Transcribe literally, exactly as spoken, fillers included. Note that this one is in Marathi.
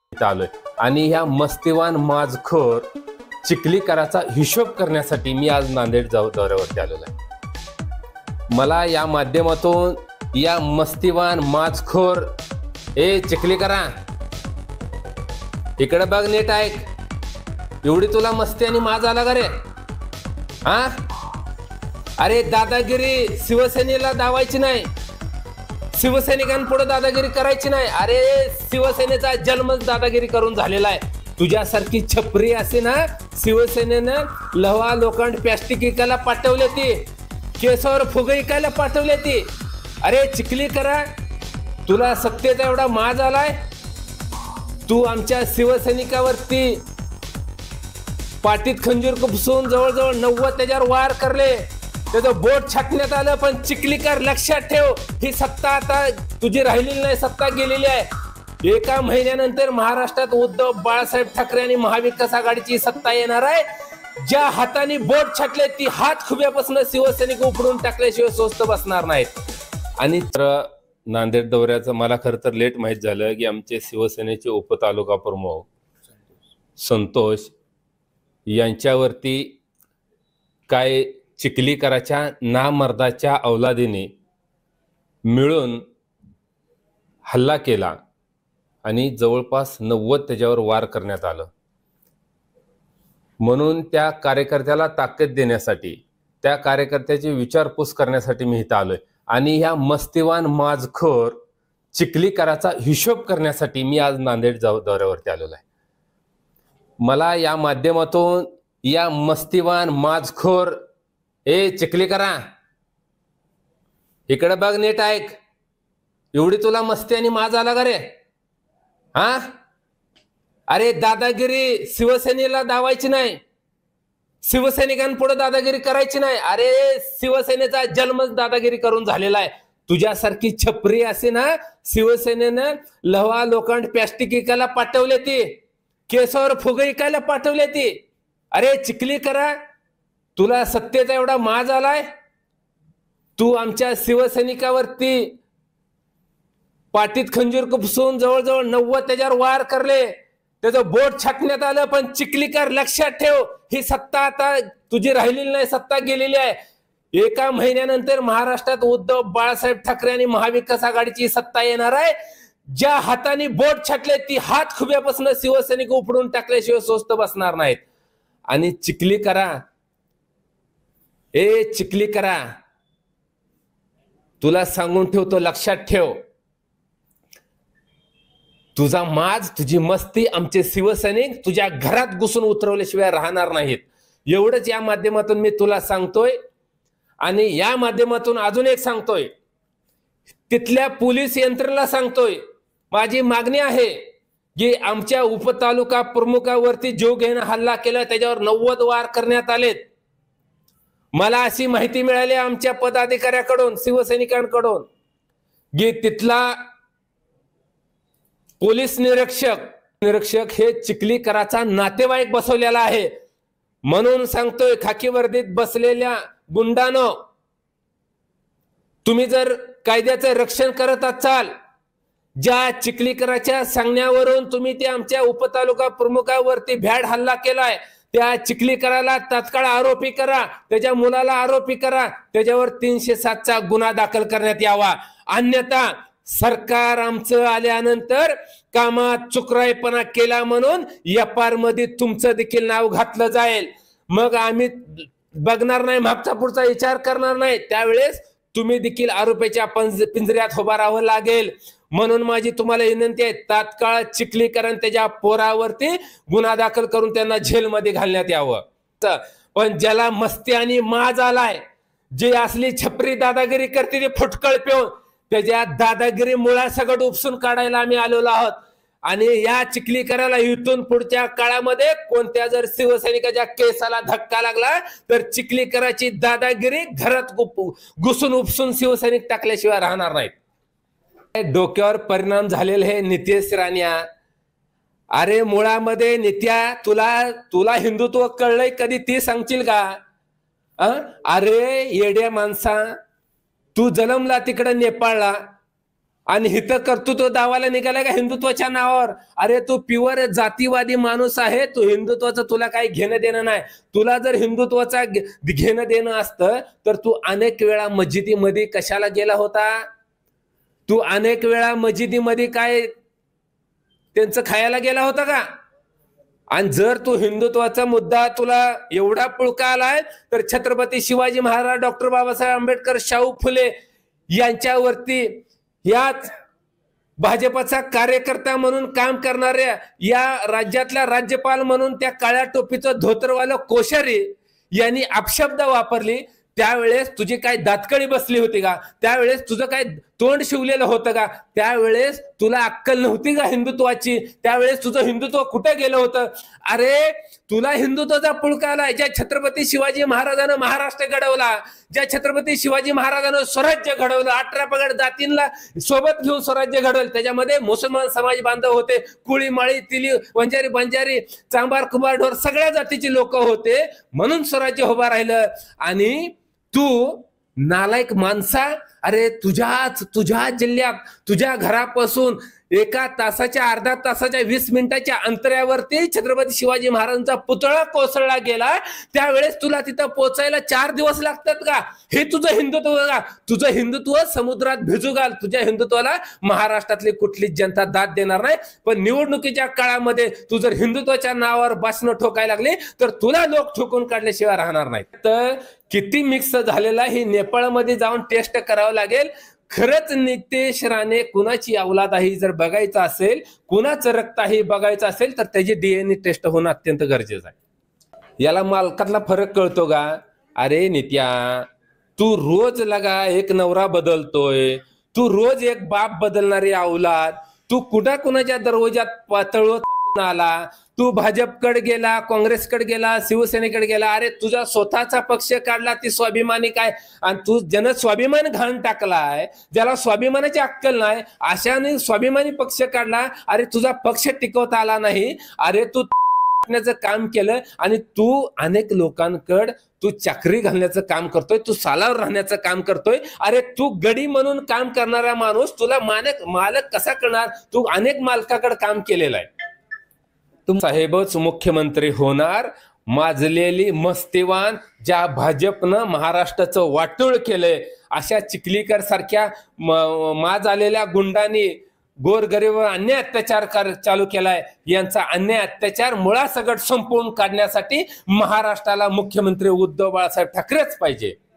आलोय आणि ह्या मस्तीवान माजखोर चिखलीकराचा हिशोब करण्यासाठी मी आज नांदेड जाऊ दौऱ्यावरती आलेलो आहे। मला या माध्यमातून या मस्तीवान माजखोर ए चिखलीकरा इकडे बघ, नीट ऐक। एवढी तुला मस्ती आणि माज आला का रे? हा, अरे दादागिरी शिवसेनेला दावायची नाही, शिवसैनिकांपुढे दादागिरी करायची नाही। अरे शिवसेनेचा जन्मच दादागिरी करून झालेला आहे। तुझ्यासारखी छपरी असे ना शिवसेनेनं लवा लोखंड प्लास्टिक इकायला पाठवले, ती केसावर फुगे इकायला पाठवले ती। अरे चिखलीकरा, तुला सत्तेचा एवढा माज आलाय, तू आमच्या शिवसैनिकावरती पाठीत खंजीर खुपसून जवळजवळ नव्वद त्याच्यावर वार करले, त्याचं बोट छाटण्यात आलं। पण चिखलीकर लक्षात ठेव, ही सत्ता आता तुझी राहिलेली नाही, सत्ता गेलेली आहे। एका महिन्यानंतर महाराष्ट्रात उद्धव बाळासाहेब ठाकरे आणि महाविकास आघाडीची सत्ता येणार आहे। ज्या हाताने बोट छाटले ती हात खुब्यापासून शिवसैनिक उपडून टाकल्याशिवाय स्वस्त बसणार नाहीत। आणि तर नांदेड दौऱ्याचं मला खरं तर लेट माहीत झालं की आमचे शिवसेनेचे उपतालुका प्रमुख संतोष यांच्यावरती काय चिखलीकराच्या नामर्दाच्या औलादीने मिळून हल्ला केला आणि जवळपास नव्वद त्याच्यावर वार करण्यात आलं। म्हणून त्या कार्यकर्त्याला ताकद देण्यासाठी, त्या कार्यकर्त्याची विचारपूस करण्यासाठी मी इथं आलोय आणि ह्या मस्तीवान माजखोर चिखलीकराचा हिशोब करण्यासाठी मी आज नांदेड जाऊ दौऱ्यावरती आलेलो आहे। मला या माध्यमातून या मस्तीवान माजखोर ए चिखलीकरा इकडे बघ, नीट ऐक। एवढी तुला मस्ती आणि माज आला का रे? हा, अरे दादागिरी शिवसेनेला दावायची नाही, शिवसैनिकांपुढे दादागिरी करायची नाही। अरे शिवसेनेचा जन्मच दादागिरी करून झालेला आहे। तुझ्यासारखी छपरी असे ना शिवसेनेनं लवा लोखंड प्लास्टिक इकायला पाठवले, ती केसावर फुगे इकायला पाठवले ती। अरे चिखलीकरा, तुला सत्तेचा एवढा माज आलाय, तू आमच्या शिवसैनिकावरती पाठीत खंजीर खुपसून जवळजवळ नव्वद त्याच्यावर वार करले, त्याचं बोट छाटण्यात आलं। पण चिखलीकर लक्षात ठेव, ही सत्ता आता तुझी राहिलेली नाही, सत्ता गेलेली आहे। एका महिन्यानंतर महाराष्ट्रात उद्धव बाळासाहेब ठाकरे आणि महाविकास आघाडीची सत्ता येणार आहे। ज्या हाताने बोट छाटले ती हात खुब्यापासून शिवसैनिक उपडून टाकल्याशिवाय स्वस्त बसणार नाहीत। आणि चिखलीकरा, ए चिखलीकरा, तुला सांगून ठेवतो, लक्षात ठेव, तुझा माज, तुझी मस्ती आमचे शिवसैनिक तुझ्या घरात घुसून उतरवल्याशिवाय राहणार नाहीत। एवढंच या माध्यमातून मी तुला सांगतोय। आणि या माध्यमातून अजून एक सांगतोय, तिथल्या पोलीस यंत्रणेला सांगतोय, माझी मागणी आहे की आमच्या उपतालुका प्रमुखावरती जीव घेणं हल्ला केला, त्याच्यावर नव्वद वार करण्यात आलेत। मला अशी माहिती मिळाली आमच्या पदाधिकाऱ्याकडून, शिवसैनिकांकडून, की तिथला पोलीस निरीक्षक निरीक्षक हे चिखलीकराचा नातेवाईक बसवलेला आहे। म्हणून सांगतोय, खाकी वर्दीत बसलेल्या गुंडानो, तुम्ही जर कायद्याचं रक्षण करत असाल, ज्या चिखलीकराच्या सांगण्यावरून तुम्ही ते आमच्या उपतालुका प्रमुखावरती भ्याड हल्ला केलाय, त्या चिखलीकराला तात्काळ आरोपी करा, त्याच्या मुलाला आरोपी करा, त्याच्यावर तीनशे सातचा गुन्हा दाखल करण्यात यावा। अन्यथा सरकार आमचं आल्यानंतर कामात चुकराईपणा केला म्हणून एफ आर मध्ये तुमचं देखील नाव घातलं जाईल। मग आम्ही बघणार नाही, मागचा पुढचा विचार करणार नाही, त्यावेळेस तुम्ही देखील आरोपीच्या पिंजऱ्यात उभा राहावं लागेल। म्हणून माझी तुम्हाला विनंती आहे, तात्काळ चिखलीकरण त्याच्या पोरावरती गुन्हा दाखल करून त्यांना जेलमध्ये घालण्यात यावं। पण ज्याला मस्ती आणि माज आलाय, जे असली छपरी दादागिरी करते, ती फुटकळ पिऊन त्याच्या दादागिरी मुळासकट उपसून काढायला आम्ही आलेलो आहोत। आणि या चिखलीकराला इथून पुढच्या काळामध्ये कोणत्या जर शिवसैनिकाच्या केसाला धक्का लागला तर चिखलीकराची दादागिरी घरात घुसून उपसून शिवसैनिक टाकल्याशिवाय राहणार नाहीत। डोक्यावर परिणाम झालेले हे नितेश राण्या, अरे मुळामध्ये नित्या, तुला तुला हिंदुत्व कळलंय कधी ती सांगशील का? अरे येड्या माणसा, तू जन्मला तिकडे नेपाळला आणि हित कर्तृत्व दावाला निघाला का हिंदुत्वाच्या नावावर? अरे तू प्युअर जातीवादी माणूस आहे, तू हिंदुत्वाचं तुला काही घेणं देणं नाही. तुला जर हिंदुत्वाचा घेणं देणं असतं तर तू अनेक वेळा मस्जिदीमध्ये कशाला गेला होता? तू अनेक वेळा मस्जिदीमध्ये काय त्यांचं खायला गेला होता का? आणि जर तू हिंदुत्वाचा मुद्दा तुला एवढा पुळका आलाय तर छत्रपती शिवाजी महाराज, डॉक्टर बाबासाहेब आंबेडकर, शाहू फुले यांच्यावरती याच भाजपचा कार्यकर्ता म्हणून काम करणाऱ्या या राज्यातल्या राज्यपाल म्हणून त्या काळ्या टोपीचं धोतरवालं कोश्यारी यांनी अपशब्द वापरली, त्यावेळेस तुझी काय दातकडी बसली होती का? त्यावेळेस तुझं काय तोंड शिवलेलं होतं का? त्यावेळेस तुला अक्कल नव्हती का हिंदुत्वाची? त्यावेळेस तुझं हिंदुत्व कुठे गेलं होतं? अरे तुला हिंदुत्वाचा पुळका आलाय. ज्या छत्रपती शिवाजी महाराजांना महाराष्ट्र घडवला, ज्या छत्रपती शिवाजी महाराजांना स्वराज्य घडवलं, अठरा पगड जातींना सोबत घेऊन स्वराज्य घडवलं, त्याच्यामध्ये मुसलमान समाज बांधव होते, कुळी माळी तिली वंजारी बंजारी चांबार कुंभार ढोर सगळ्या जातीची लोक होते, म्हणून स्वराज्य उभा राहिलं. आणि तू नालायक माणसा, अरे तुझ्याच तुझ्या जिल्ह्यात तुझ्या घरापासून एका तासाच्या अर्धा तासाच्या वीस मिनिटाच्या अंतरावरती छत्रपती शिवाजी महाराजांचा पुतळा कोसळला गेला, त्यावेळेस तुला तिथं पोचायला चार दिवस लागतात का? हे तुझं हिंदुत्व का? तुझं हिंदुत्व समुद्रात भिजू घाल. तुझ्या हिंदुत्वाला महाराष्ट्रातली कुठलीच जनता दाद देणार नाही. पण निवडणुकीच्या काळामध्ये तू जर हिंदुत्वाच्या नावावर भाषण ठोकायला लागली तर तुला लोक ठोकून काढल्याशिवाय राहणार नाही. तर किती मिक्स झालेला हे नेपाळमध्ये जाऊन टेस्ट करावं लागेल. खरंच नितेश राणे कुणाची औलाद आहे जर बघायचं असेल, कुणाचं रक्त आहे बघायचं असेल तर त्याची डीएनए टेस्ट होणं अत्यंत गरजेचं आहे. याला मालकातला फरक कळतो का? अरे नित्या, तू रोज लगा एक नवरा बदलतोय, तू रोज एक बाप बदलणारी औलाद, तू कुठा कुणाच्या दरवाजात पातळवत आला, तू भाजपकडे गेला, काँग्रेसकडे गेला, शिवसेनेकडे गेला. अरे तुझा स्वतःचा पक्ष काढला, ती स्वाभिमानी काय? आणि तू ज्यानं स्वाभिमान घाण टाकलाय, ज्याला स्वाभिमानाची अक्कल नाही, अशाने स्वाभिमानी पक्ष काढला. अरे तुझा पक्ष टिकवता आला नाही. अरे तू काम केलं आणि तू अनेक लोकांकडे तू चाकरी घालण्याचं काम करतोय, तू सालावर राहण्याचं काम करतोय. अरे तू गडी म्हणून काम करणारा माणूस तुला मालक मालक कसा करणार? तू अनेक मालकाकडे काम केलेलं आहे. तुम साहेबच मुख्यमंत्री होणार. माजलेली मस्तीवान ज्या भाजपनं महाराष्ट्राचं वाटोळ केलंय, अशा चिखलीकर सारख्या माज आलेल्या गुंडांनी गोरगरीब अन्याय अत्याचार चालू केलाय. यांचा अन्याय अत्याचार मुळासकट संपवून काढण्यासाठी महाराष्ट्राला मुख्यमंत्री उद्धव बाळासाहेब ठाकरेच पाहिजे.